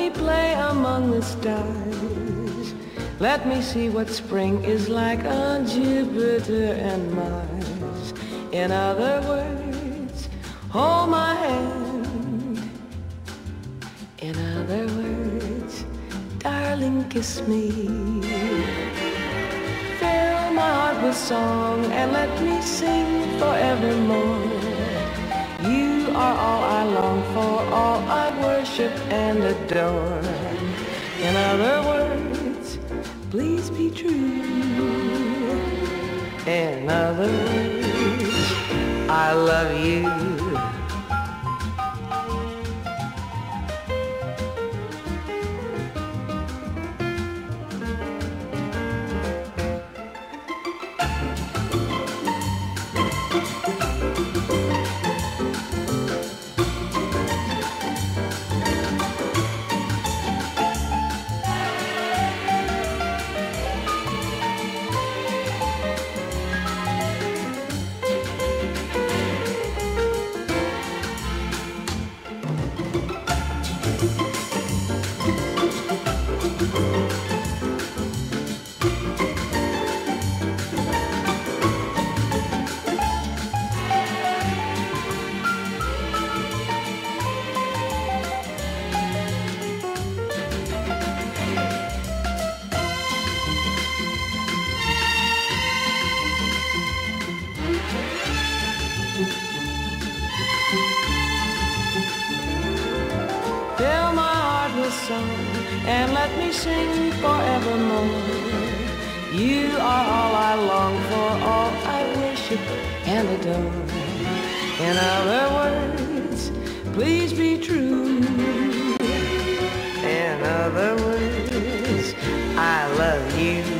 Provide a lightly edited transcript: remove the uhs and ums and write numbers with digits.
me play among the stars. Let me see what spring is like on Jupiter and Mars. In other words, hold my hand. In other words, darling, kiss me. Fill my heart with song and let me sing forevermore. You are all I long for, all I worship and adore. In other words, please be true. In other words, I love you. Fill my heart with song and let me sing forevermore. You are all I long for, all I worship and adore. In other words, please be true. In other words, I love you.